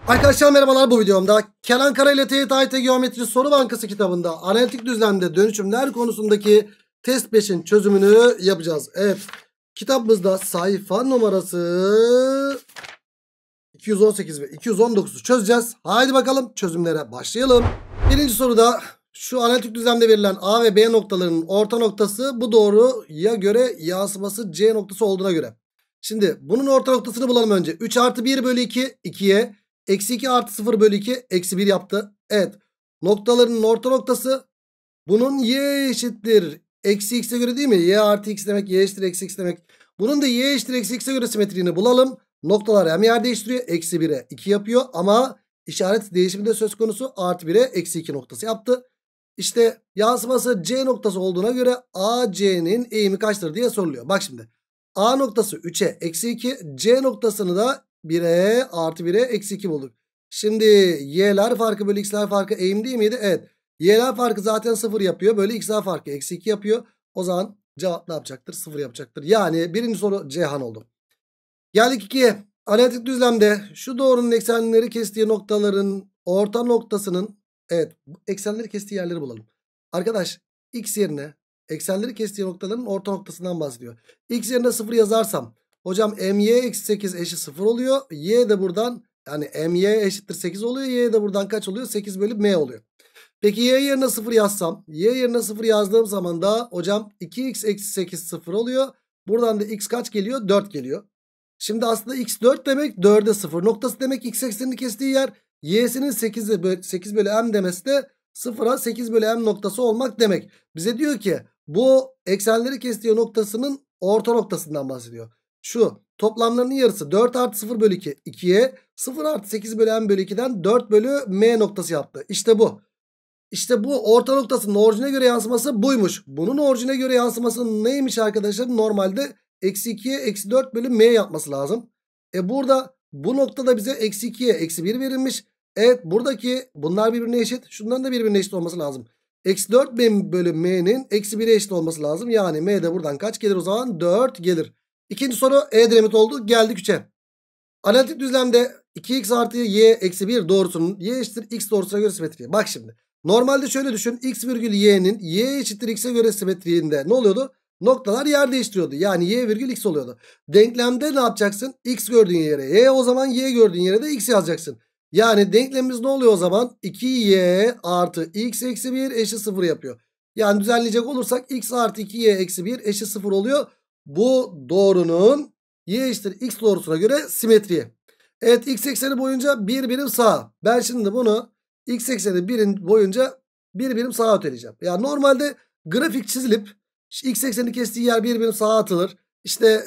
Arkadaşlar merhabalar, bu videomda Kenan Kara ile TYT AYT Geometri Soru Bankası kitabında analitik düzlemde dönüşümler konusundaki test 5'in çözümünü yapacağız. Evet, kitabımızda sayfa numarası 218 ve 219'u çözeceğiz. Haydi bakalım çözümlere başlayalım. Birinci soruda şu analitik düzlemde verilen A ve B noktalarının orta noktası bu doğruya göre yansıması C noktası olduğuna göre. Şimdi bunun orta noktasını bulalım önce. 3 artı 1 bölü 2 2'ye. Eksi 2 artı 0 bölü 2 eksi 1 yaptı. Evet. Noktalarının orta noktası bunun y eşittir eksi x'e göre değil mi? Y artı x demek, y eşittir eksi x demek. Bunun da y eşittir eksi x'e göre simetriğini bulalım. Noktalar hem yer değiştiriyor. Eksi 1'e 2 yapıyor ama işaret değişimi de söz konusu. Artı 1'e eksi 2 noktası yaptı. İşte yansıması C noktası olduğuna göre AC'nin eğimi kaçtır diye soruluyor. Bak şimdi. A noktası 3'e eksi 2. C noktasını da 1'e artı 1'e eksi 2 bulduk. Şimdi y'ler farkı bölü x'ler farkı eğim değil miydi? Evet. Y'ler farkı zaten 0 yapıyor. Bölü x'ler farkı eksi 2 yapıyor. O zaman cevap ne yapacaktır? 0 yapacaktır. Yani birinci soru Ceyhan oldu. Geldik 2'ye. Analitik düzlemde şu doğrunun eksenleri kestiği noktaların orta noktasının, evet, eksenleri kestiği yerleri bulalım. Arkadaş, x yerine eksenleri kestiği noktaların orta noktasından bahsediyor. X yerine 0 yazarsam hocam my eksi 8 eşit 0 oluyor. Y de buradan, yani my eşittir 8 oluyor. Y de buradan kaç oluyor? 8 bölü m oluyor. Peki y yerine 0 yazsam, y yerine 0 yazdığım zaman da hocam 2x eksi 8 0 oluyor. Buradan da x kaç geliyor? 4 geliyor. Şimdi aslında x 4 demek, 4'e 0 noktası demek, x eksenini kestiği yer. Y'sinin 8 bölü m demesi de 0'a 8 bölü m noktası olmak demek. Bize diyor ki bu eksenleri kestiği noktasının orta noktasından bahsediyor. Şu toplamlarının yarısı 4 artı 0 bölü 2 2'ye, 0 artı 8 bölü m bölü 2'den 4 bölü m noktası yaptı. İşte bu. İşte bu orta noktasının orijine göre yansıması buymuş. Bunun orijine göre yansıması neymiş arkadaşlar? Normalde eksi 2'ye eksi 4 bölü m yapması lazım. Burada bu noktada bize eksi 2'ye eksi 1 verilmiş. Evet, buradaki bunlar birbirine eşit. Şunların da birbirine eşit olması lazım. Eksi 4 bölü m'nin eksi 1'e eşit olması lazım. Yani m de buradan kaç gelir o zaman? 4 gelir. İkinci soru Edremit oldu. Geldik 3'e. Analitik düzlemde 2x artı y eksi 1 doğrusunun y eşittir x doğrusuna göre simetriği. Bak şimdi. Normalde şöyle düşün. X virgül y'nin y eşittir x'e göre simetriğinde ne oluyordu? Noktalar yer değiştiriyordu. Yani y virgül x oluyordu. Denklemde ne yapacaksın? X gördüğün yere y, o zaman y gördüğün yere de x yazacaksın. Yani denklemimiz ne oluyor o zaman? 2y artı x eksi 1 eşit 0 yapıyor. Yani düzenleyecek olursak x artı 2y eksi 1 eşit 0 oluyor. Bu doğrunun y eşittir x doğrusuna göre simetriği. Evet, x ekseni boyunca bir birim sağa. Ben şimdi bunu x ekseni birim boyunca bir birim sağa öteleyeceğim. Yani normalde grafik çizilip x ekseni kestiği yer bir birim sağa atılır. İşte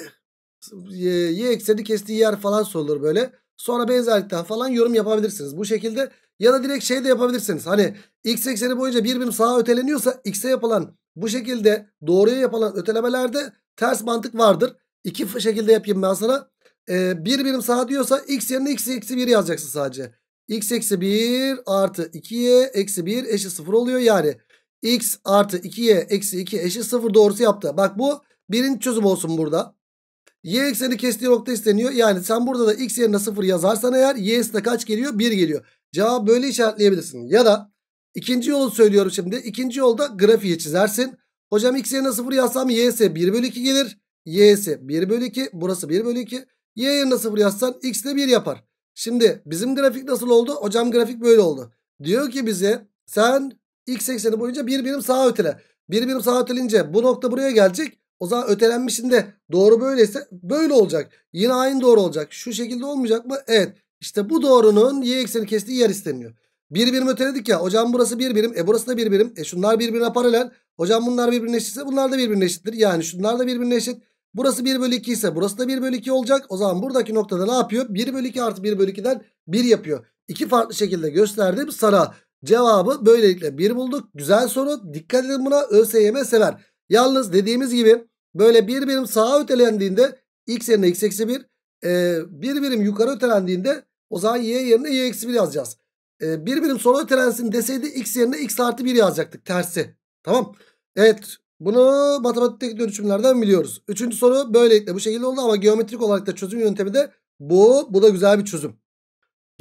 y ekseni kestiği yer falan sorulur böyle. Sonra benzerlikten falan yorum yapabilirsiniz bu şekilde. Ya da direkt şey de yapabilirsiniz. Hani x ekseni boyunca bir birim sağa öteleniyorsa x'e yapılan bu şekilde doğruya yapılan ötelemelerde ters mantık vardır. İki şekilde yapayım ben sana. Bir birim sağa diyorsa x yerine x eksi 1 yazacaksın sadece. X eksi 1 artı 2y eksi 1 eşit 0 oluyor. Yani x artı 2y eksi 2 eşit 0 doğrusu yaptı. Bak, bu birinci çözüm olsun burada. Y ekseni kestiği nokta isteniyor. Yani sen burada da x yerine 0 yazarsan eğer y'si de kaç geliyor? 1 geliyor. Cevabı böyle işaretleyebilirsin. Ya da ikinci yolu söylüyorum şimdi. İkinci yolda grafiği çizersin. Hocam x yerine 0 yazsam y'si 1 bölü 2 gelir. Y'si 1 bölü 2. Burası 1 bölü 2. Y yerine 0 yazsan x de 1 yapar. Şimdi bizim grafik nasıl oldu? Hocam grafik böyle oldu. Diyor ki bize sen x ekseni boyunca bir birim sağa ötele. Bir birim sağa ötelince bu nokta buraya gelecek. O zaman ötelenmişinde doğru böyleyse böyle olacak. Yine aynı doğru olacak. Şu şekilde olmayacak mı? Evet. İşte bu doğrunun y ekseni kestiği yer isteniyor. Bir birim öteledik ya. Hocam burası bir birim. Burası da bir birim. Şunlar birbirine paralel. Hocam bunlar birbirine eşitse bunlar da birbirine eşittir. Yani şunlar da birbirine eşit. Burası 1 bölü 2 ise burası da 1 bölü 2 olacak. O zaman buradaki noktada ne yapıyor? 1 bölü 2 artı 1 bölü 2'den 1 yapıyor. İki farklı şekilde gösterdim sana. Cevabı böylelikle 1 bulduk. Güzel soru. Dikkat edin buna. ÖSYM sever. Yalnız dediğimiz gibi böyle bir birim sağa ötelendiğinde x yerine x eksi 1. Bir birim yukarı ötelendiğinde o zaman y yerine y eksi 1 yazacağız. Bir birim sola ötelensin deseydi x yerine x artı 1 yazacaktık. Tersi. Tamam. Evet. Bunu matematik dönüşümlerden biliyoruz. Üçüncü soru böylelikle bu şekilde oldu ama geometrik olarak da çözüm yöntemi de bu. Bu da güzel bir çözüm.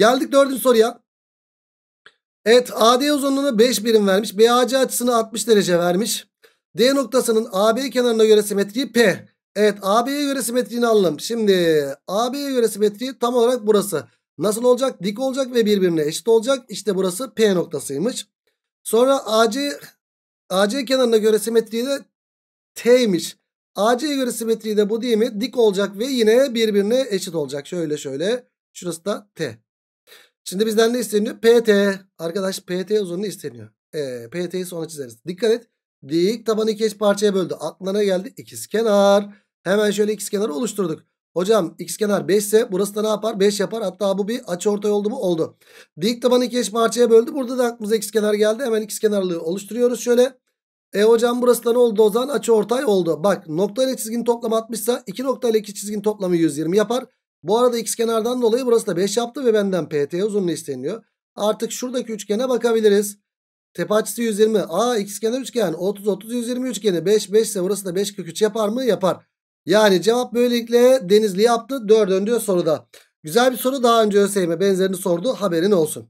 Geldik 4. soruya. Evet, AD uzunluğunu 5 birim vermiş. BAC açısını 60 derece vermiş. D noktasının AB kenarına göre simetriği P. Evet, AB'ye göre simetriğini alalım. Şimdi AB'ye göre simetriği tam olarak burası. Nasıl olacak? Dik olacak ve birbirine eşit olacak. İşte burası P noktasıymış. Sonra AC kenarına göre simetriği de T'ymiş. AC'ye göre simetriği de bu değil mi? Dik olacak ve yine birbirine eşit olacak. Şöyle şöyle. Şurası da T. Şimdi bizden ne isteniyor? PT. Arkadaş PT uzunluğu isteniyor. PT'yi sonra çizeriz. Dikkat et. Dik tabanı iki eş parçaya böldü. Aklına ne geldi? İkizkenar. Hemen şöyle ikizkenarı oluşturduk. Hocam ikizkenar 5 ise burası da ne yapar? 5 yapar. Hatta bu bir açıortay oldu mu? Oldu. Dik tabanı iki eş parçaya böldü. Burada da aklımıza ikizkenar geldi. Hemen ikizkenarlığı oluşturuyoruz şöyle. Hocam burası da ne oldu o zaman? Açıortay oldu. Bak nokta ile çizginin toplamı 60 ise 2 nokta ile 2 çizginin toplamı 120 yapar. Bu arada ikizkenardan dolayı burası da 5 yaptı ve benden PT uzunluğu isteniyor. Artık şuradaki üçgene bakabiliriz. Tepe açısı 120. İkizkenar üçgen 30 30 120 üçgeni 5 5 ise burası da 5 kök 3 yapar mı? Yapar. Yani cevap böylelikle Denizli yaptı. 4. soruda. Güzel bir soru, daha önce ÖSYM benzerini sordu. Haberin olsun.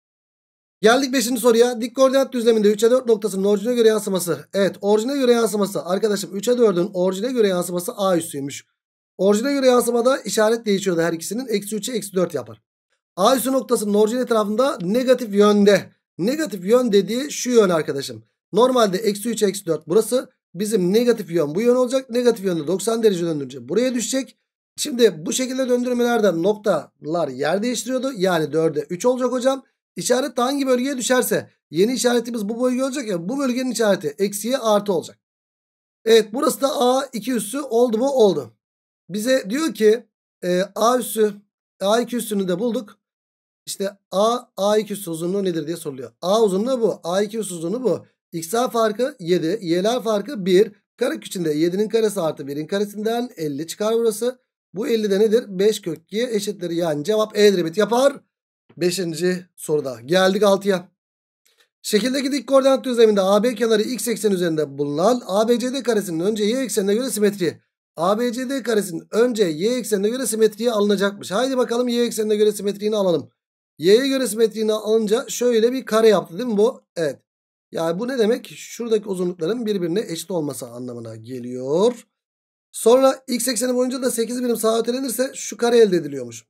Geldik 5. soruya. Dik koordinat düzleminde 3'e 4 noktasının orijine göre yansıması. Evet, orijine göre yansıması. Arkadaşım 3'e 4'ün orijine göre yansıması A üssüymüş. Orijine göre yansımada işaret değişiyordu her ikisinin. Eksi 3'e eksi 4 yapar. A üssü noktasının orijin etrafında negatif yönde. Negatif yön dediği şu yön arkadaşım. Normalde eksi 3 eksi 4 burası. Bizim negatif yön bu yön olacak. Negatif yönde 90 derece döndürünce buraya düşecek. Şimdi bu şekilde döndürmelerde noktalar yer değiştiriyordu. Yani 4'e 3 olacak hocam. İşaret de hangi bölgeye düşerse, yeni işaretimiz bu bölge olacak ya, bu bölgenin işareti eksiye artı olacak. Evet, burası da A2 üssü oldu mu? Oldu. Bize diyor ki A üssü A2 üssünü de bulduk. İşte A2 üssü uzunluğu nedir diye soruluyor. A uzunluğu bu. A2 üssü uzunluğu bu. XA farkı 7. Y'ler farkı 1. Kök içinde 7'nin karesi artı 1'in karesinden 50 çıkar burası. Bu 50 de nedir? 5 kök 2'ye eşittir. Yani cevap Edremit yapar. 5. soruda. Geldik 6'ya. Şekildeki dik koordinat düzleminde AB kenarı x ekseni üzerinde bulunan ABCD karesinin önce y eksenine göre simetri. ABCD karesinin önce y eksenine göre simetriye alınacakmış. Haydi bakalım y eksenine göre simetriğini alalım. Y'ye göre simetriğini alınca şöyle bir kare yaptı değil mi bu? Evet. Yani bu ne demek? Şuradaki uzunlukların birbirine eşit olması anlamına geliyor. Sonra x ekseni boyunca da 8 birim sağa ötelenirse şu kare elde ediliyormuş.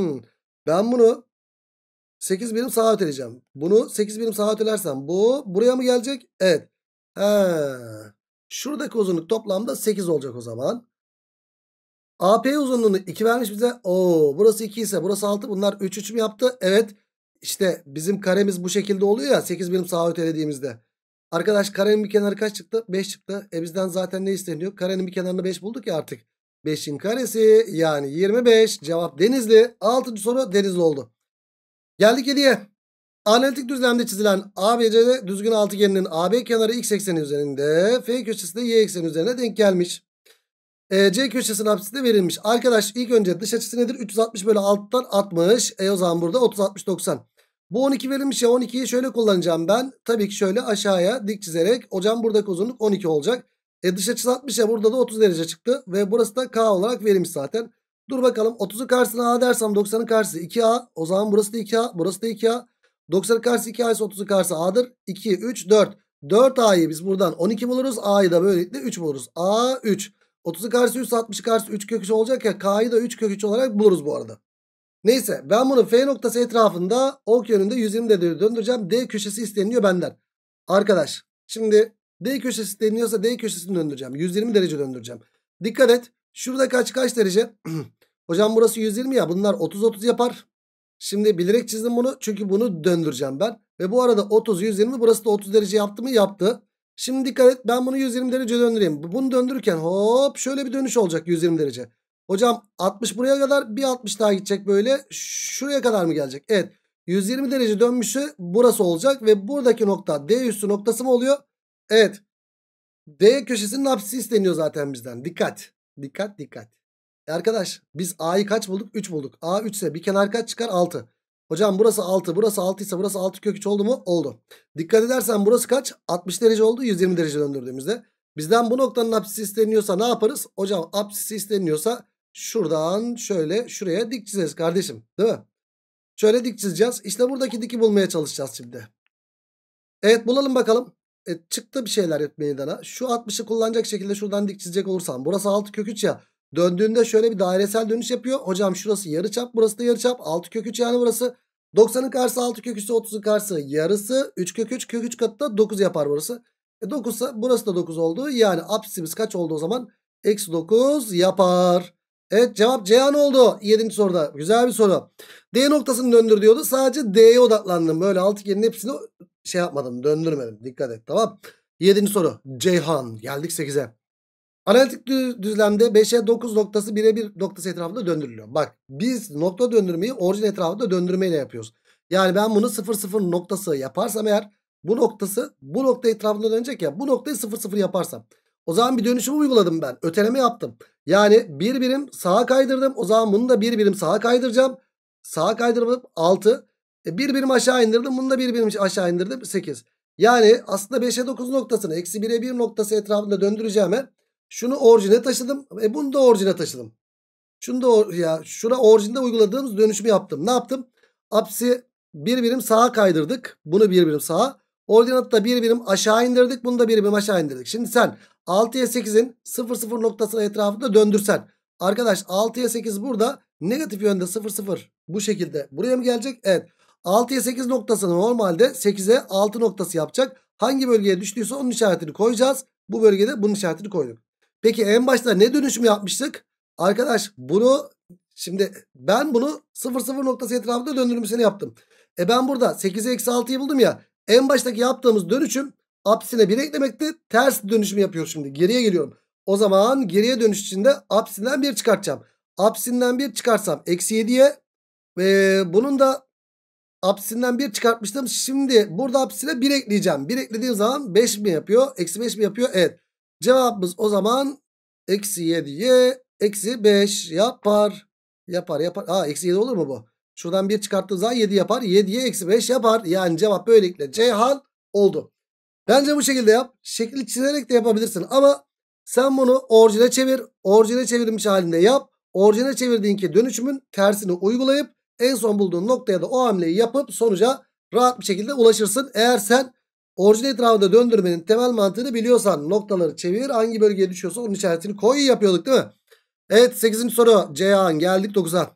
Ben bunu 8 birim sağa öteleyeceğim. Bunu 8 birim sağa ötelersem bu buraya mı gelecek? Evet. Şuradaki uzunluk toplamda 8 olacak o zaman. AP uzunluğunu 2 vermiş bize. Burası 2 ise burası 6. Bunlar 3 3 mü yaptı? Evet. İşte bizim karemiz bu şekilde oluyor ya 8 birim sağa ötelediğimizde. Arkadaş karenin bir kenarı kaç çıktı? 5 çıktı. Bizden zaten ne isteniyor? Karenin bir kenarını 5 bulduk ya artık. 5'in karesi yani 25. Cevap Denizli. 6. soru Denizli oldu. Geldik 7'ye. Analitik düzlemde çizilen ABCD düzgün altıgeninin AB kenarı x ekseni üzerinde, F köşesi de y ekseni üzerine denk gelmiş. C köşesinin apsisi de verilmiş. Arkadaş ilk önce dış açısı nedir? 360 bölü 6'dan 60. O zaman burada 30 60 90. Bu 12 verilmiş ya, 12'yi şöyle kullanacağım ben. Tabii ki şöyle aşağıya dik çizerek. Hocam buradaki uzunluk 12 olacak. Dış açısı 60 ya, burada da 30 derece çıktı. Ve burası da K olarak verilmiş zaten. Dur bakalım, 30'un karşısına A dersem 90'ın karşısı 2A. O zaman burası da 2A, burası da 2A. 90'ın karşısı 2A ise 30'un karşısı A'dır. 2, 3, 4. 4A'yı biz buradan 12 buluruz. A'yı da böylelikle 3 buluruz. A 3. 30'un karşısı 3, 60'ın karşısı 3 kök 3 olacak ya. K'yı da 3 kök 3 olarak buluruz bu arada. Neyse, ben bunu F noktası etrafında ok yönünde 120 derece döndüreceğim. D köşesi isteniyor benden. Arkadaş şimdi D köşesi isteniyorsa D köşesini döndüreceğim. 120 derece döndüreceğim. Dikkat et. Şurada kaç derece? Hocam burası 120 ya. Bunlar 30 30 yapar. Şimdi bilerek çizdim bunu. Çünkü bunu döndüreceğim ben. Ve bu arada 30 120, burası da 30 derece yaptı mı? Yaptı. Şimdi dikkat et. Ben bunu 120 derece döndüreyim. Bunu döndürürken hop şöyle bir dönüş olacak 120 derece. Hocam 60 buraya kadar, bir 60 daha gidecek böyle. Şuraya kadar mı gelecek? Evet. 120 derece dönmüşü burası olacak. Ve buradaki nokta D üssü noktası mı oluyor? Evet. D köşesinin apsisi isteniyor zaten bizden. Dikkat. Dikkat dikkat. Arkadaş biz A'yı kaç bulduk? 3 bulduk. A 3 ise bir kenar kaç çıkar? 6. Hocam burası 6. Burası 6 ise burası 6 kök 3 oldu mu? Oldu. Dikkat edersen burası kaç? 60 derece oldu 120 derece döndürdüğümüzde. Bizden bu noktanın apsisi isteniyorsa ne yaparız? Hocam apsisi isteniyorsa şuradan şöyle şuraya dik çizeriz kardeşim. Değil mi? Şöyle dik çizeceğiz. İşte buradaki diki bulmaya çalışacağız şimdi. Evet, bulalım bakalım. Çıktı bir şeyler meydana. Şu 60'ı kullanacak şekilde şuradan dik çizecek olursam. Burası 6 kök 3 ya. Döndüğünde şöyle bir dairesel dönüş yapıyor. Hocam şurası yarıçap, burası da yarıçap. 6 kök 3 yani burası. 90'ın karşısı 6 kök 3 ise 30'un karşısı yarısı. 3 kök 3 kök 3 katı da 9 yapar burası. 9 ise burası da 9 oldu. Yani apsisimiz kaç oldu o zaman? Eksi 9 yapar. Evet, cevap Ceyhan oldu 7. soruda. Güzel bir soru. D noktasını döndür diyordu. Sadece D'ye odaklandım. Böyle altıgenin hepsini şey yapmadım, döndürmedim. Dikkat et, tamam. 7. soru Ceyhan. Geldik 8'e. Analitik düzlemde 5'e 9 noktası 1'e 1 noktası etrafında döndürülüyor. Bak, biz nokta döndürmeyi orijin etrafında döndürmeyle yapıyoruz. Yani ben bunu 0 0 noktası yaparsam eğer, bu noktası bu nokta etrafında dönecek ya, bu noktayı 0 0 yaparsam, o zaman bir dönüşüm uyguladım ben. Öteleme yaptım. Yani bir birim sağa kaydırdım. O zaman bunu da bir birim sağa kaydıracağım. Sağa kaydırdım 6. Bir birim aşağı indirdim. Bunu da bir birim aşağı indirdim 8. Yani aslında 5'e 9 noktasını eksi 1'e 1 noktası etrafında döndüreceğime şunu orijine taşıdım. Bunu da orijine taşıdım. Şunu da şura orijinde uyguladığımız dönüşümü yaptım. Ne yaptım? Apsisi bir birim sağa kaydırdık. Bunu bir birim sağa. Ordinatı da bir birim aşağı indirdik. Bunu da bir birim aşağı indirdik. Şimdi sen 6'ya 8'in 0 0 noktasının etrafında döndürsen. Arkadaş 6'ya 8 burada negatif yönde 0 0 bu şekilde. Buraya mı gelecek? Evet. 6'ya 8 noktasını normalde 8'e 6 noktası yapacak. Hangi bölgeye düştüyse onun işaretini koyacağız. Bu bölgede bunun işaretini koyduk. Peki en başta ne dönüşümü yapmıştık? Arkadaş bunu şimdi ben bunu 0 0 noktası etrafında döndürmesini yaptım. Ben burada 8'e eksi 6'yı buldum ya. En baştaki yaptığımız dönüşüm apsisine 1 eklemekti. Ters dönüşümü yapıyor şimdi. Geriye geliyorum. O zaman geriye dönüş içinde apsisinden 1 çıkartacağım. Apsisinden 1 çıkarsam eksi 7'ye ve bunun da apsisinden 1 çıkartmıştım. Şimdi burada apsisine 1 ekleyeceğim. 1 eklediğim zaman 5 mi yapıyor? Eksi 5 mi yapıyor? Evet. Cevabımız o zaman eksi 7'ye eksi 5 yapar. Yapar. Eksi 7 olur mu bu? Şuradan 1 çıkarttığı zaman 7 yapar. 7'ye eksi 5 yapar. Yani cevap böylelikle Ceyhan oldu. Bence bu şekilde yap. Şekli çizerek de yapabilirsin. Ama sen bunu orijine çevir. Orijine çevrilmiş halinde yap. Orijine çevirdiğinki dönüşümün tersini uygulayıp en son bulduğun noktaya da o hamleyi yapıp sonuca rahat bir şekilde ulaşırsın. Eğer sen orijin etrafında döndürmenin temel mantığını biliyorsan, noktaları çevir, hangi bölgeye düşüyorsa onun işaretini koy yapıyorduk değil mi? Evet, 8. soru Ceyhan. Geldik 9'a.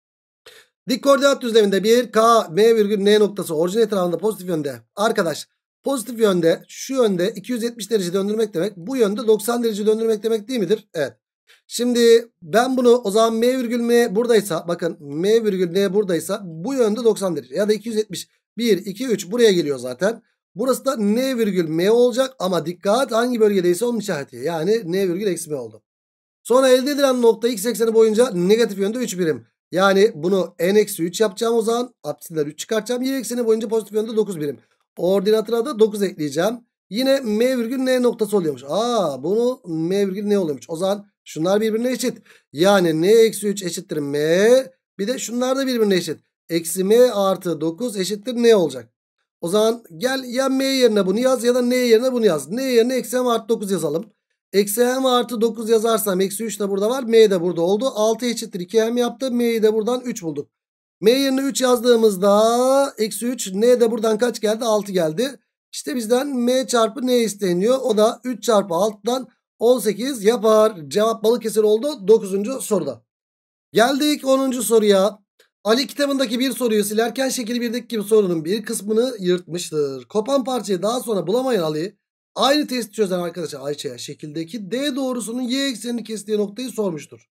Dik koordinat düzleminde bir K, M virgül N noktası orijin etrafında pozitif yönde. Arkadaş, pozitif yönde, şu yönde 270 derece döndürmek demek, bu yönde 90 derece döndürmek demek değil midir? Evet. Şimdi ben bunu o zaman M virgül M buradaysa, bakın M virgül N buradaysa bu yönde 90 derece ya da 270. 1, 2, 3 buraya geliyor zaten. Burası da N virgül M olacak ama dikkat, hangi bölgedeyse onun işareti. Yani N virgül eksi M oldu. Sonra elde edilen nokta x ekseni boyunca negatif yönde 3 birim. Yani bunu n-3 yapacağım o zaman. Apsisinden 3 çıkartacağım. Y ekseni boyunca pozitif yönde 9 birim. Ordinatına da 9 ekleyeceğim. Yine M virgül N noktası oluyormuş. Bunu M virgül N oluyormuş. O zaman şunlar birbirine eşit. Yani n-3 eşittir M. Bir de şunlar da birbirine eşit. Eksi M artı 9 eşittir N olacak. O zaman gel ya M yerine bunu yaz ya da N yerine bunu yaz. N yerine eksi M artı 9 yazalım. Eksi M artı 9 yazarsam eksi 3 de burada var. M de burada oldu. 6 eşittir 2M yaptı. M'yi de buradan 3 bulduk. M yerine 3 yazdığımızda eksi 3. N de buradan kaç geldi? 6 geldi. İşte bizden M çarpı N isteniyor. O da 3 çarpı 6'dan 18 yapar. Cevap Balıkesir oldu 9. soruda. Geldik 10. soruya. Ali kitabındaki bir soruyu silerken şekil 1'deki gibi sorunun bir kısmını yırtmıştır. Kopan parçayı daha sonra bulamayan Ali aynı testi çözen arkadaşa Ayça'ya şekildeki D doğrusunun y eksenini kestiği noktayı sormuştur.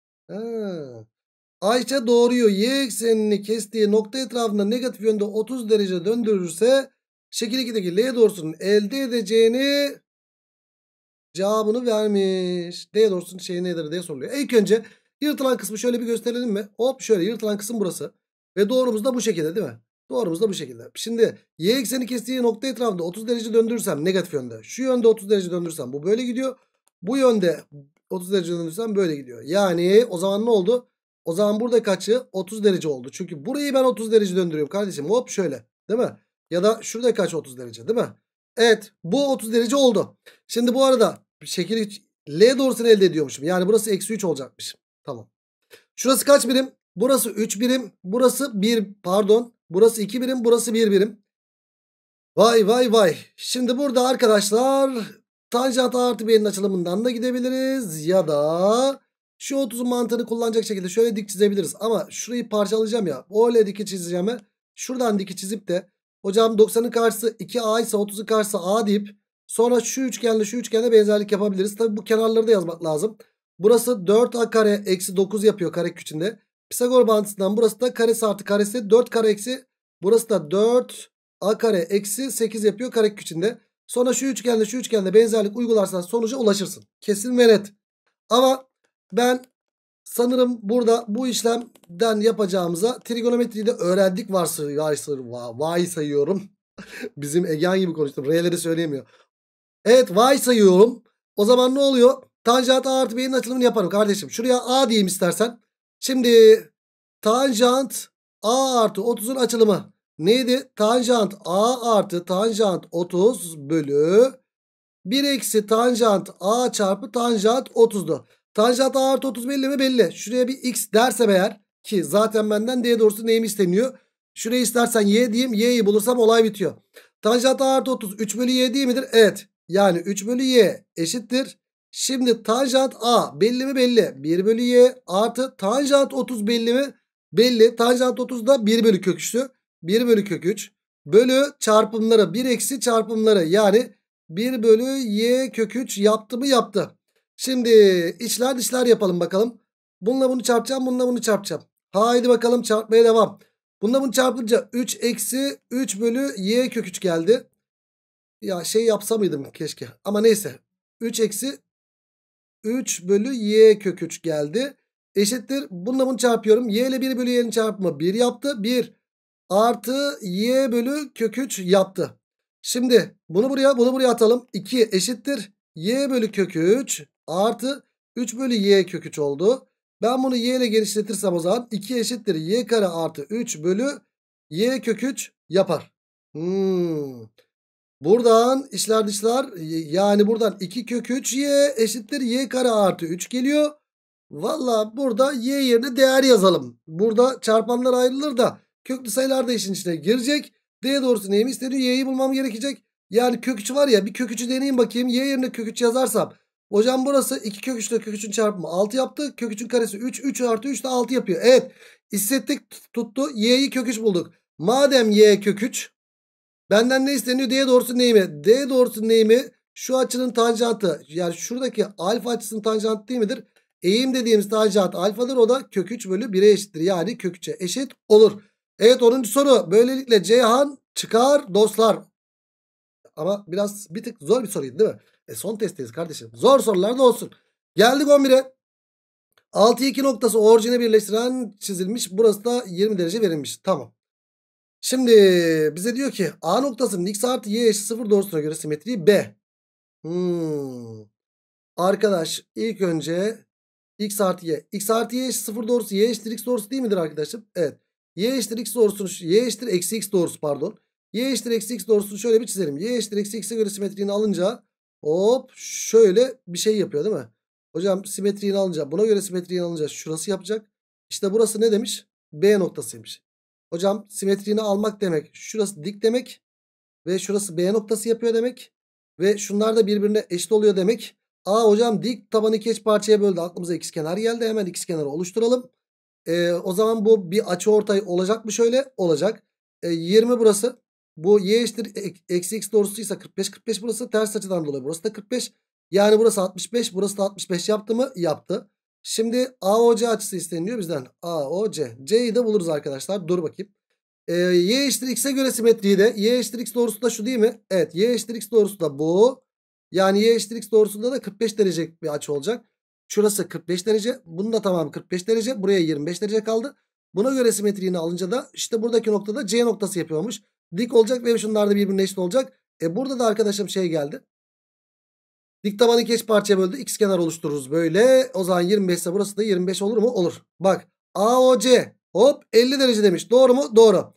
Ayça doğruyu y eksenini kestiği nokta etrafında negatif yönde 30 derece döndürürse şekil 2'deki L doğrusunun elde edeceğini cevabını vermiş. D doğrusunun şeyi nedir diye soruluyor. İlk önce yırtılan kısmı şöyle bir gösterelim mi? Hop, şöyle yırtılan kısım burası. Ve doğrumuz da bu şekilde değil mi? Doğrumuz da bu şekilde. Şimdi y ekseni kestiği nokta etrafında 30 derece döndürürsem negatif yönde. Şu yönde 30 derece döndürürsem bu böyle gidiyor. Bu yönde 30 derece döndürürsem böyle gidiyor. Yani o zaman ne oldu? O zaman buradaki açı 30 derece oldu. Çünkü burayı ben 30 derece döndürüyorum kardeşim. Hop şöyle değil mi? Ya da şuradaki açı 30 derece değil mi? Evet, bu 30 derece oldu. Şimdi bu arada şekil L doğrusunu elde ediyormuşum. Yani burası eksi 3 olacakmış. Tamam. Şurası kaç birim? Burası 3 birim. Burası 1 pardon. Burası 2 birim. Burası 1 birim. Vay vay vay. Şimdi burada arkadaşlar tanjant A artı B'nin açılımından da gidebiliriz. Ya da şu 30'un mantığını kullanacak şekilde şöyle dik çizebiliriz. Ama şurayı parçalayacağım ya. Öyle dik çizeceğime şuradan dik çizip de hocam 90'ın karşısı 2A ise 30'un karşısı A deyip sonra şu üçgenle benzerlik yapabiliriz. Tabi bu kenarları da yazmak lazım. Burası 4A kare eksi 9 yapıyor kare içinde. Pisagor bağıntısından burası da karesi artı karesi 4 kare eksi burası da 4 A kare eksi 8 yapıyor karekök içinde. Sonra şu üçgenle benzerlik uygularsan sonuca ulaşırsın. Kesin ve net. Ama ben sanırım burada bu işlemden yapacağımıza trigonometriyi de öğrendik varsayıyorum. Bizim Egehan gibi konuştum. R'leri söyleyemiyor. Evet varsayıyorum. O zaman ne oluyor? Tanjant A artı B'nin açılımını yaparım kardeşim. Şuraya A diyeyim istersen. Şimdi tanjant A artı 30'un açılımı neydi? Tanjant A artı tanjant 30 bölü 1 eksi tanjant A çarpı tanjant 30'du. Tanjant A artı 30 belli mi? Belli. Şuraya bir x dersem eğer ki zaten benden D doğrusu neyimi isteniyor? Şuraya istersen y diyeyim. Y'yi bulursam olay bitiyor. Tanjant A artı 30 3 bölü y değil midir? Evet. Yani 3 bölü y eşittir. Şimdi tanjant A belli mi? Belli. 1 bölü y artı tanjant 30 belli mi? Belli. Tanjant 30 da 1 bölü kök 3'tü. 1 bölü kök 3 bölü çarpımları 1 eksi çarpımları yani 1 bölü y kök 3 yaptı mı? Yaptı. Şimdi içler dışlar yapalım bakalım. Bununla bunu çarpacağım. Bununla bunu çarpacağım. Haydi bakalım çarpmaya devam. Bununla bunu çarpınca 3 eksi 3 bölü y kök 3 geldi. Ya şey yapsa mıydım keşke. Ama neyse. 3 eksi 3 bölü y kök 3 geldi. Eşittir. Bununla bunu çarpıyorum. Y ile 1 bölü y'nin çarpımı 1 yaptı. 1 artı y bölü kök 3 yaptı. Şimdi bunu buraya atalım. 2 eşittir. Y bölü kök 3 artı 3 bölü y kök 3 oldu. Ben bunu y ile genişletirsem o zaman 2 eşittir. Y kare artı 3 bölü y kök 3 yapar. Buradan içler dışlar yani buradan 2 kök 3 y eşittir. Y kare artı 3 geliyor. Valla burada y yerine değer yazalım. Burada çarpanlar ayrılır da köklü sayılar da işin içine girecek. D doğrusu neyimi isteniyor? Y'yi bulmam gerekecek. Yani kök 3 var ya bir kök 3'ü deneyeyim bakayım. Y yerine kök 3 yazarsam. Hocam burası 2 kök 3 ile kök 3'ün çarpımı 6 yaptı. Kök 3'ün karesi 3. 3 artı 3 de 6 yapıyor. Evet hissettik tuttu. Y'yi kök 3 bulduk. Madem y kök 3 benden ne isteniyor? D doğrusu neyimi? D doğrusu neyimi? Şu açının tanjantı yani şuradaki alfa açısının tanjantı değil midir? Eğim dediğimiz tanjant alfadır. O da kök 3 bölü 1'e eşittir. Yani kök 3'e eşit olur. Evet 10. soru. Böylelikle Ceyhan çıkar dostlar. Ama bir tık zor bir soruydu değil mi? Son testteyiz kardeşim. Zor sorular da olsun. Geldik 11'e. 6'yı 2 noktası orijine birleştiren çizilmiş. Burası da 20 derece verilmiş. Tamam. Şimdi bize diyor ki A noktasının x artı y eşit 0 doğrusuna göre simetriği B. Arkadaş ilk önce x artı y. X artı y eşit 0 doğrusu y eşittir x doğrusu değil midir arkadaşım? Evet. Y eşittir x doğrusunu y eşittir eksi x doğrusu pardon. Y eşittir eksi x doğrusunu şöyle bir çizelim. Y eşittir eksi x'e göre simetriğini alınca hop şöyle bir şey yapıyor değil mi? Hocam simetriğini alınca buna göre simetriğini alınca şurası yapacak. İşte burası ne demiş? B noktasıymış. Hocam simetriğini almak demek şurası dik demek. Ve şurası B noktası yapıyor demek. Ve şunlar da birbirine eşit oluyor demek. Hocam dik tabanı iki eş parçaya böldü. Aklımıza ikizkenar geldi. Hemen ikizkenarı oluşturalım. O zaman bu bir açıortay olacak mı şöyle? Olacak. 20 burası. Bu y eşittir eksi x doğrusuysa 45. 45 burası. Ters açıdan dolayı burası da 45. Yani burası 65. Burası da 65 yaptı mı? Yaptı. Şimdi AOC açısı isteniyor bizden. AOC. C'yi de buluruz arkadaşlar. Dur bakayım. Y eşittir x'e göre simetriği de y eşittir x doğrusu da şu değil mi? Evet y eşittir x doğrusu da bu. Yani y eşittir x doğrusunda da 45 derece bir açı olacak. Şurası 45 derece. Bunun da tamamı 45 derece. Buraya 25 derece kaldı. Buna göre simetriğini alınca da işte buradaki noktada C noktası yapıyormuş. Dik olacak ve şunlar da birbirine eşit olacak. Burada da arkadaşım şey geldi. Dik tabanı iki eş parçaya böldü. X kenar oluştururuz böyle. O zaman 25 ise burası da 25 olur mu? Olur. Bak AOC hop 50 derece demiş. Doğru mu? Doğru.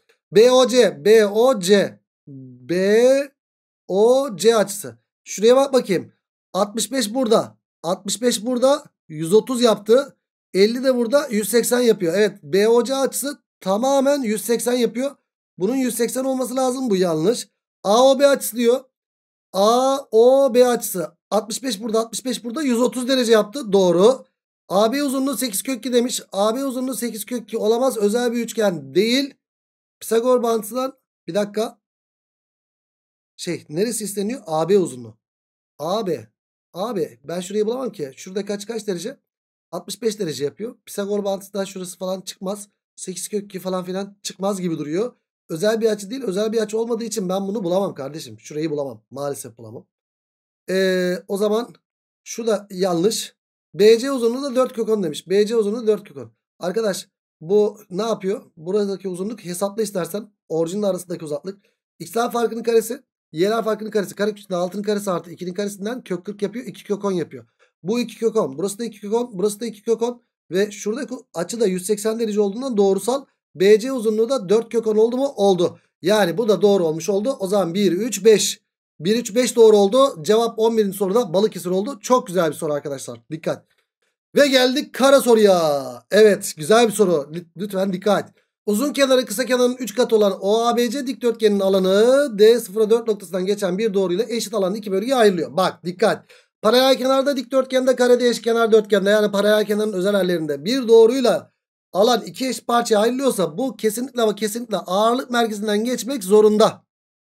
BOC açısı. Şuraya bak bakayım. 65 burada. 65 burada. 130 yaptı. 50 de burada 180 yapıyor. Evet, BOC açısı tamamen 180 yapıyor. Bunun 180 olması lazım. Bu yanlış. AOB açısı diyor. AOB açısı 65 burada, 65 burada, 130 derece yaptı. Doğru. AB uzunluğu 8 kök 2 demiş. AB uzunluğu 8 kök 2 olamaz. Özel bir üçgen değil. Pisagor bağıntısından bir dakika. Neresi isteniyor? AB uzunluğu. AB. AB. Ben şurayı bulamam ki. Şurada kaç derece? 65 derece yapıyor. Pisagor bağıntısından şurası falan çıkmaz. 8 kök 2 falan filan çıkmaz gibi duruyor. Özel bir açı değil. Özel bir açı olmadığı için ben bunu bulamam kardeşim. Şurayı bulamam. Maalesef bulamam. O zaman şu da yanlış. BC uzunluğu da 4 kök 10 demiş. BC uzunluğu 4 kök 10. Arkadaş bu ne yapıyor? Buradaki uzunluk hesapla istersen. Orijinle arasındaki uzaklık. X'ler farkının karesi. Y'ler farkının karesi. Kareküsünde 6'nın karesi artı 2'nin karesinden kök 40 yapıyor. 2 kök 10 yapıyor. Bu 2 kök 10. Burası da 2 kök 10. Burası da 2 kök 10. Ve şuradaki açı da 180 derece olduğundan doğrusal. BC uzunluğu da 4 kök 10 oldu mu? Oldu. Yani bu da doğru olmuş oldu. O zaman 1, 3, 5. 1, 3, 5 doğru oldu. Cevap 11. soruda Balıkesir oldu. Çok güzel bir soru arkadaşlar. Dikkat. Ve geldik kara soruya. Evet, güzel bir soru. Lütfen dikkat. Uzun kenarı kısa kenarın 3 katı olan OABC dikdörtgenin alanı D0'a 4 noktasından geçen bir doğruyla eşit alanlı iki bölgeye ayrılıyor. Bak dikkat. Paralel kenarda dikdörtgende, karede, eşkenar dörtgende, yani paralel kenarın özel hallerinde bir doğruyla alan iki eşit parçaya ayrılıyorsa bu kesinlikle ama kesinlikle ağırlık merkezinden geçmek zorunda.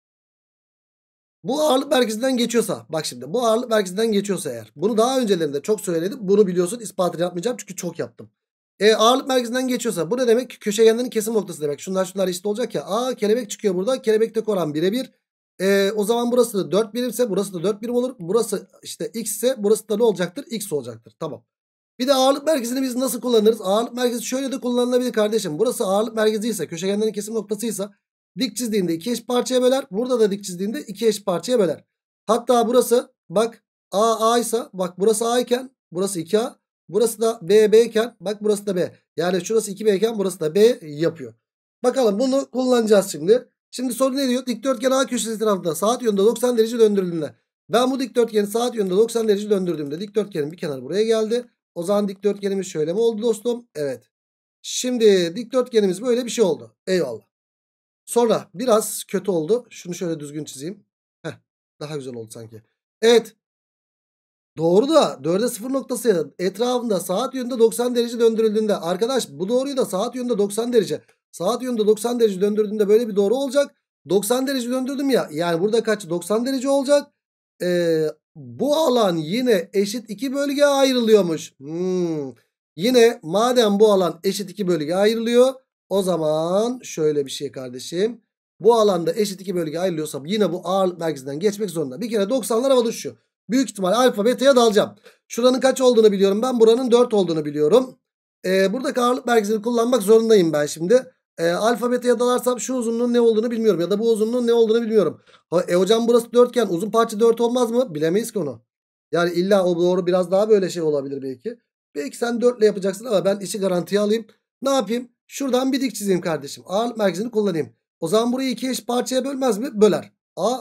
Bu ağırlık merkezinden geçiyorsa, bak şimdi, bu ağırlık merkezinden geçiyorsa eğer, bunu daha öncelerinde çok söyledim, bunu biliyorsun, ispatını yapmayacağım çünkü çok yaptım. Ağırlık merkezinden geçiyorsa bu ne demek? Köşegenlerin kesim noktası demek. Şunlar eşit olacak ya. Kelebek çıkıyor burada. Kelebekteki oran 1'e 1. O zaman burası da 4 birimse burası da 4 birim olur. Burası işte x ise burası da ne olacaktır? X olacaktır. Tamam. Bir de ağırlık merkezini biz nasıl kullanırız? Ağırlık merkezi şöyle de kullanılabilir kardeşim. Burası ağırlık merkezi ise, köşegenlerin kesim noktasıysa dik çizdiğinde iki eşit parçaya böler. Burada da dik çizdiğinde iki eşit parçaya böler. Hatta burası bak A ise, bak burası A iken burası 2A. Burası da B iken bak burası da B. Yani şurası 2B iken burası da B yapıyor. Bakalım bunu kullanacağız şimdi. Şimdi soru ne diyor? Dikdörtgen A köşesi etrafında saat yönünde 90 derece döndürüldüğünde. Ben bu dikdörtgeni saat yönünde 90 derece döndürdüğümde dikdörtgenin bir kenarı buraya geldi. O zaman dikdörtgenimiz şöyle mi oldu dostum? Evet. Şimdi dikdörtgenimiz böyle bir şey oldu. Eyvallah. Sonra biraz kötü oldu. Şunu şöyle düzgün çizeyim. Heh, daha güzel oldu sanki. Evet. Doğru da 4'e 0 noktası etrafında saat yönünde 90 derece döndürüldüğünde, arkadaş bu doğruyu da saat yönünde 90 derece, saat yönünde 90 derece döndürdüğünde böyle bir doğru olacak. 90 derece döndürdüm ya, yani burada kaç? 90 derece olacak. Bu alan yine eşit iki bölgeye ayrılıyormuş. Yine madem bu alan eşit iki bölgeye ayrılıyor, o zaman şöyle bir şey kardeşim. Bu alanda eşit iki bölgeye ayrılıyorsa yine bu ağırlık merkezinden geçmek zorunda. Bir kere 90'lar havada uçuşuyor. Büyük ihtimal alfa beta'ya dalacağım. Şuranın kaç olduğunu biliyorum ben. Buranın 4 olduğunu biliyorum. Buradaki ağırlık merkezini kullanmak zorundayım ben şimdi. Alfa beta'ya dalarsam şu uzunluğun ne olduğunu bilmiyorum. Ya da bu uzunluğun ne olduğunu bilmiyorum. Hocam burası 4 iken uzun parça 4 olmaz mı? Bilemeyiz ki onu. Yani illa o doğru biraz daha böyle şey olabilir belki. Belki sen 4 ile yapacaksın ama ben işi garantiye alayım. Ne yapayım? Şuradan bir dik çizeyim kardeşim. Ağırlık merkezini kullanayım. O zaman burayı iki eşit parçaya bölmez mi? Böler.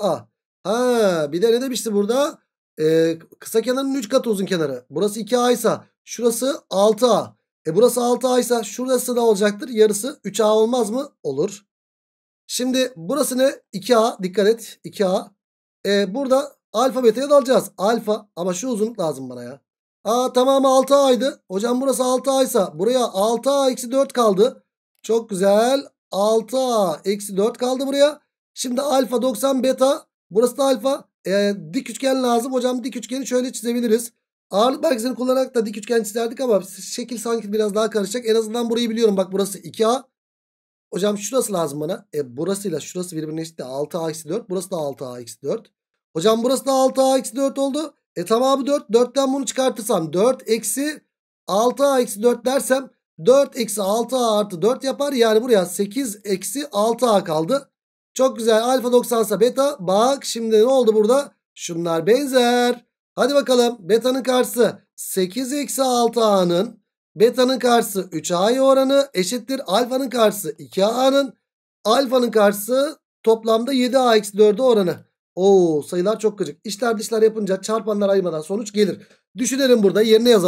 Bir de ne demişti burada? Kısa kenarın 3 katı uzun kenarı. Burası 2A ise şurası 6A. Burası 6A ise şurası da olacaktır. Yarısı 3A olmaz mı? Olur. Şimdi burası ne? 2A. Dikkat et. 2A. Burada alfa beta'ya dalacağız. Alfa. Ama şu uzunluk lazım bana ya. Tamamı 6A'ydı. Hocam burası 6A ise buraya 6A eksi 4 kaldı. Çok güzel. 6A eksi 4 kaldı buraya. Şimdi alfa 90 beta. Burası da alfa. Dik üçgen lazım. Hocam dik üçgeni şöyle çizebiliriz. Ağırlık merkezini kullanarak da dik üçgen çizerdik ama şekil sanki biraz daha karışacak. En azından burayı biliyorum. Bak burası 2A. Hocam şurası lazım bana. Burasıyla şurası birbirine eşit de 6A eksi 4. Burası da 6A eksi 4. Hocam burası da 6A eksi 4 oldu. Tamamı 4. 4'ten bunu çıkartırsam 4 eksi 6A eksi 4 dersem 4 eksi 6A artı 4 yapar. Yani buraya 8 eksi 6A kaldı. Çok güzel. Alfa 90 ise beta. Bak şimdi ne oldu burada? Şunlar benzer. Hadi bakalım. Beta'nın karşısı 8 eksi 6A'nın, beta'nın karşısı 3A'ya oranı eşittir. Alfanın karşısı 2A'nın, alfanın karşısı toplamda 7A eksi 4'e oranı. Sayılar çok gıcık. İçler dışlar yapınca çarpanlar ayırmadan sonuç gelir. Düşünelim burada, yerine yazalım.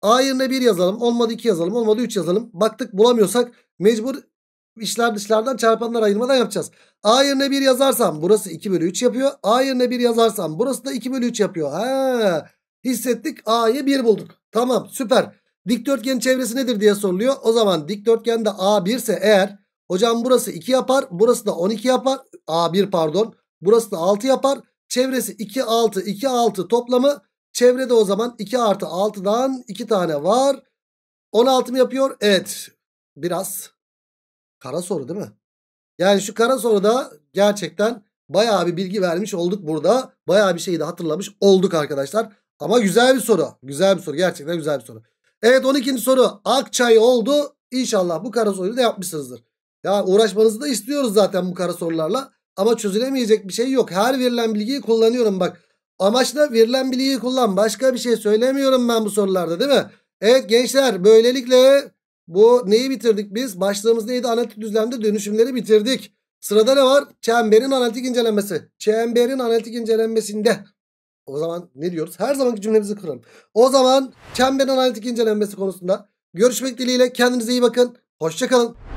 A yerine 1 yazalım. Olmadı 2 yazalım. Olmadı 3 yazalım. Baktık bulamıyorsak mecbur içler dışlardan çarpanlar ayırmadan yapacağız. A yerine 1 yazarsam burası 2 bölü 3 yapıyor. A yerine 1 yazarsam burası da 2 bölü 3 yapıyor. Ha, hissettik, A'yı 1 bulduk. Tamam, süper. Dikdörtgenin çevresi nedir diye soruluyor. O zaman dikdörtgende A 1 ise eğer, hocam burası 2 yapar. Burası da 12 yapar. A1 pardon. Burası da 6 yapar. Çevresi 2 6 2 6 toplamı. Çevrede o zaman 2 artı 6'dan 2 tane var. 16 mı yapıyor? Evet. Biraz kara soru değil mi? Yani şu kara soruda gerçekten bayağı bir bilgi vermiş olduk burada. Bayağı bir şeyi de hatırlamış olduk arkadaşlar. Ama güzel bir soru. Güzel bir soru. Gerçekten güzel bir soru. Evet, 12. soru Akçay oldu. İnşallah bu kara soruyu da yapmışsınızdır. Ya uğraşmanızı da istiyoruz zaten bu kara sorularla. Ama çözülemeyecek bir şey yok. Her verilen bilgiyi kullanıyorum bak. Amaçla verilen bilgiyi kullan. Başka bir şey söylemiyorum ben bu sorularda, değil mi? Evet gençler, böylelikle bu neyi bitirdik biz? Başlığımız neydi? Analitik düzlemde dönüşümleri bitirdik. Sırada ne var? Çemberin analitik incelenmesi. Çemberin analitik incelenmesinde. O zaman ne diyoruz? Her zamanki cümlemizi kuralım. O zaman çemberin analitik incelenmesi konusunda görüşmek dileğiyle. Kendinize iyi bakın. Hoşça kalın.